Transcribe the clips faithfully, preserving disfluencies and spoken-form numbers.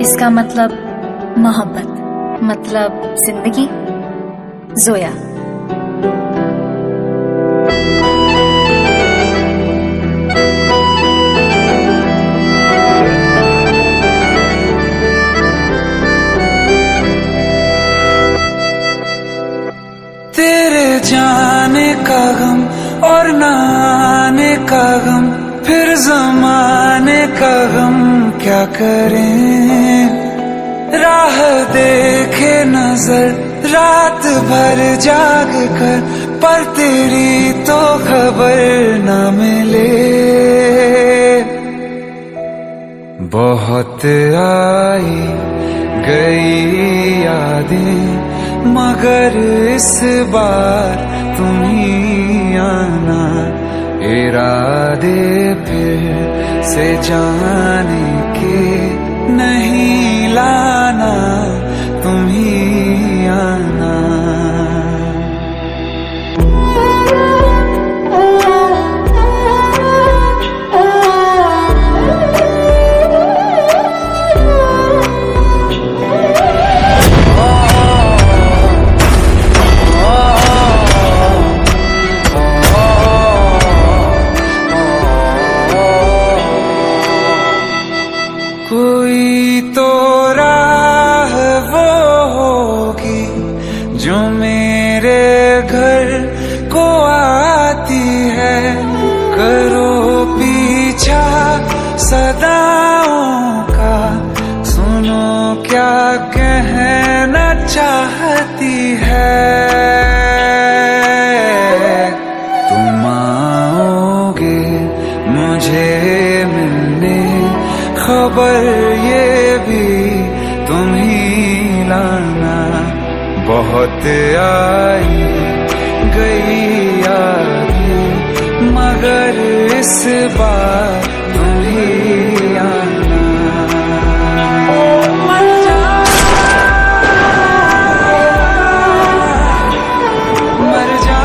जिसका मतलब मोहब्बत, मतलब जिंदगी। जोया। तेरे जाने का गम और न आने का गम, फिर ज़माने का गम क्या करें। राह देखे नजर रात भर जाग कर, पर तेरी तो खबर न मिले। बहुत आई गई यादें, मगर इस बार तुम ही आना। इरादे फिर से जाने के नहीं लाना, तुम ही आना। कोई तो राह वो होगी जो मेरे घर को आती है। करो पीछा सदाओं का, सुनो क्या कहना चाहती है। तुम आओगे मुझे मिलने, खबर ये भी तुम ही लाना। बहुत आई गई यादें, मगर इस बार तुम ही आना। मर जा, मर जा।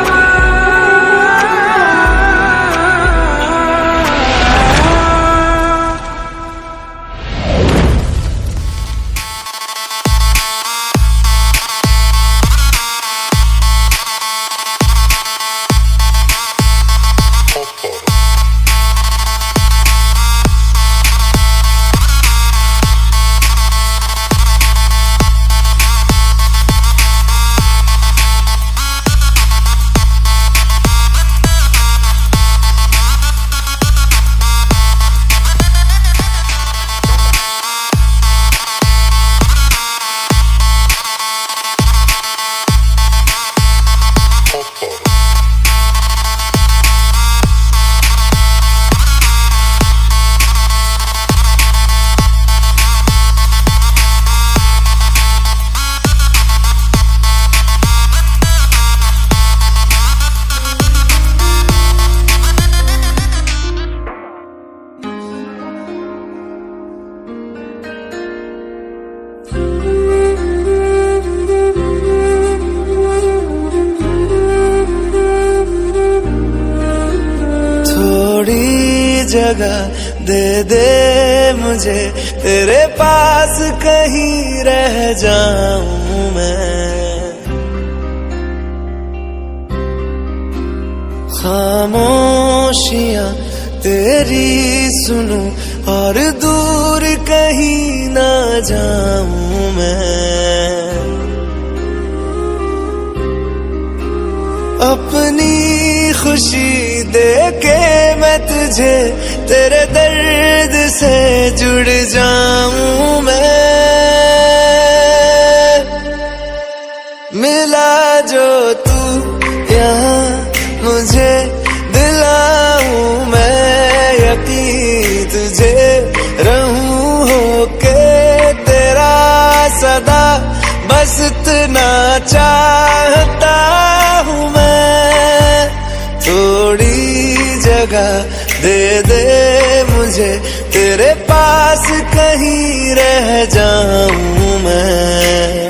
जगह दे दे मुझे, तेरे पास कहीं रह जाऊं मैं। खामोशियां तेरी सुनूं और दूर कहीं ना जाऊं मैं। अपनी खुशी देके मैं तुझे, तेरे दर्द से जुड़ जाऊं मैं। मिला जो तू यहाँ मुझे, दिलाऊं मैं यकीन तुझे। रहूं होके तेरा सदा, बस इतना चाहता हूँ मैं। थोड़ी जगह दे दे मुझे, तेरे पास कहीं रह जाऊं मैं।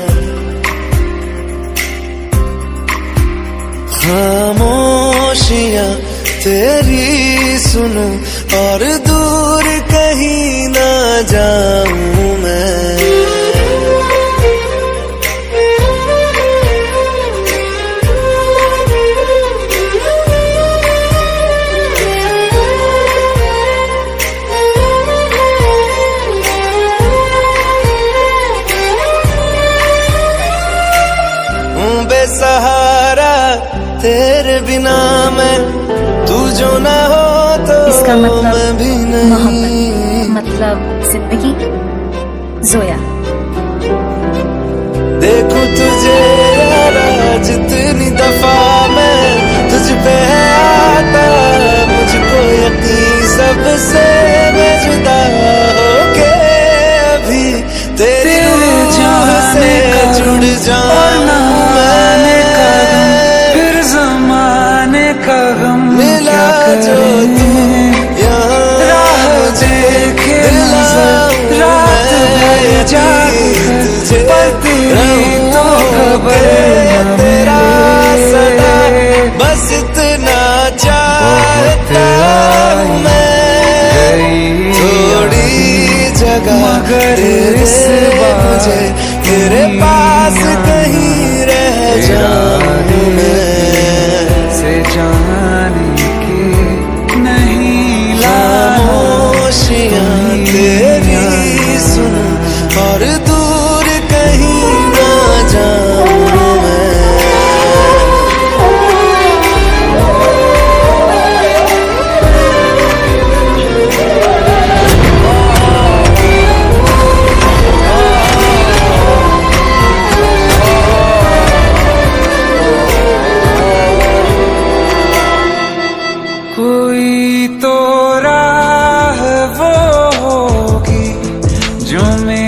खामोशियां तेरी सुनूं और दूर कहीं ना जाऊं मैं। तेरे बिना मैं, तू जो ना हो तो इसका मतलब मैं भी नहीं। मोहब्बत मतलब जिंदगी। जोया। देखूं तुझे यारा जितनी दफा मैं तुझ पे आता, मुझको यकीन सबसे मैं जुदा होके अभी तेरे रूह से जुड़ जाऊं मैं। फिर जमाने का गम मिला जो तू यहाँ देखे नजर रात भर जाग तुझे पर तेरी तो खबर तेरा सदा बस इतना चाहता हूँ मैं, थोड़ी जगह तेरे से मुझे तेरे पास कहीं रह जाऊं मैं। से जाने की नहीं खामोशियां तेरी सुन और दूर कहीं ना जाऊं मैं। कोई तो राह वो होगी जो मैं